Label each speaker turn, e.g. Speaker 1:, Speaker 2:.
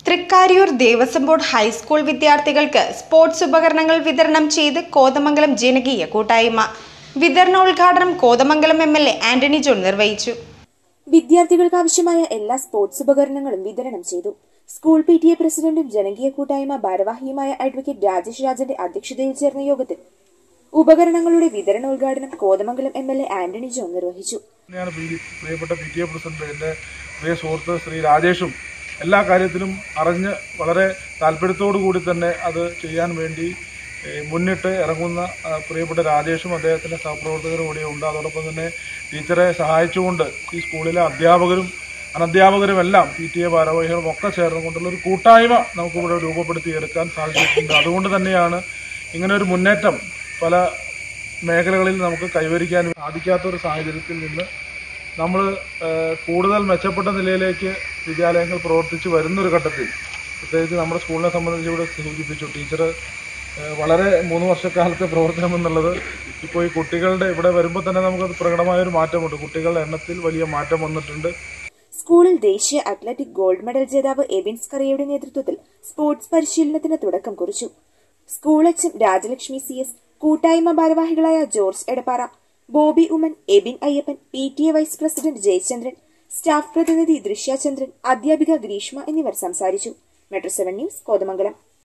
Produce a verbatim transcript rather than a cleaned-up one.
Speaker 1: Thrikkariyoor Devaswom board high school വിദ്യാർത്ഥികൾക്ക് sports ഉപകരണങ്ങൾ വിതരണം ചെയ്ത് കോതമംഗലം ജനകീയ കൂട്ടായ്മ. വിതരണോദ്ഘാടനം Kothamangalam M L A Antony John നിർവഹിച്ചു.
Speaker 2: വിദ്യാർത്ഥികൾക്ക് ആവശ്യമായ എല്ലാ സ്പോർട്സ് ഉപകരണങ്ങളും വിതരണം ചെയ്തു. സ്കൂൾ പി ടി എ പ്രസിഡന്റും ജനകീയ കൂട്ടായ്മ ഭാരവാഹിയുമായ അഡ്വക്കേറ്റ് രാജേഷ് രാജന്റെ അധ്യക്ഷതയിൽ ചേർന്ന യോഗത്തിൽ ഉപകരണങ്ങളുടെ വിതരണോദ്ഘാടനം Kothamangalam M L A Antony John നിർവഹിച്ചു.
Speaker 3: പ്രിയപ്പെട്ട പി ടി എ പ്രസിഡന്റ് എന്റെ പ്രിയ സുഹൃത്ത് ശ്രീ രാജേഷും എല്ലാ കാര്യത്തിലും അറിഞ്ഞ് വളരെ താല്പര്യത്തോടു കൂടി തന്നെ അത് ചെയ്യാൻ വേണ്ടി മുന്നിട്ട് ഇറങ്ങുന്ന പ്രിയപ്പെട്ട രാജേഷും അദ്ദേഹത്തിൻ്റെ സഹപ്രവർത്തകരും കൂടിയുണ്ട്. അതോടൊപ്പം തന്നെ ടീച്ചറെ സഹായിച്ചുകൊണ്ട് ഈ സ്കൂളിലെ അധ്യാപകരും അനധ്യാപകരുമെല്ലാം പി ടി എ ഭാരവാഹികളും ഒക്കെ ചേർന്നുകൊണ്ടുള്ള ഒരു കൂട്ടായ്മ നമുക്കിവിടെ രൂപപ്പെടുത്തിയെടുക്കാൻ സാധിച്ചിട്ടുണ്ട്. അതുകൊണ്ട് തന്നെയാണ് ഇങ്ങനെ ഒരു മുന്നേറ്റം പല മേഖലകളിൽ നമുക്ക് കൈവരിക്കാൻ സാധിക്കാത്തൊരു സാഹചര്യത്തിൽ നിന്ന് നമ്മൾ കൂടുതൽ മെച്ചപ്പെട്ട നിലയിലേക്ക് വിദ്യാലയങ്ങൾ പ്രവർത്തിച്ച് വരുന്നൊരു ഘട്ടത്തിൽ, പ്രത്യേകിച്ച് നമ്മുടെ സ്കൂളിനെ സംബന്ധിച്ച് ഇവിടെ സൂചിപ്പിച്ചു ടീച്ചർ വളരെ മൂന്ന് വർഷക്കാലത്തെ പ്രവർത്തനം എന്നുള്ളത് ഇപ്പോൾ ഈ കുട്ടികളുടെ ഇവിടെ വരുമ്പോൾ തന്നെ നമുക്കത് പ്രകടമായൊരു മാറ്റമുണ്ട്. കുട്ടികളുടെ എണ്ണത്തിൽ വലിയ മാറ്റം വന്നിട്ടുണ്ട്.
Speaker 2: സ്കൂളിൽ ദേശീയ അത്ലറ്റിക് ഗോൾഡ് മെഡൽ ജേതാവ് എബിൻസ് കറിയയുടെ നേതൃത്വത്തിൽ സ്പോർട്സ് പരിശീലനത്തിന് തുടക്കം കുറിച്ചു. School H M Rajalakshmi C S, കൂട്ടായ്മ ഭാരവാഹികളായ George Edappara, Bobby Oommen, Abin Ayyappan, P T A vice president Jayachandran, staff പ്രതിനിധി ദൃശ്യചന്ദ്രൻ, അധ്യാപിക ഗ്രീഷ്മ എന്നിവർ സംസാരിച്ചു. Metro Seven News Kothamangalam.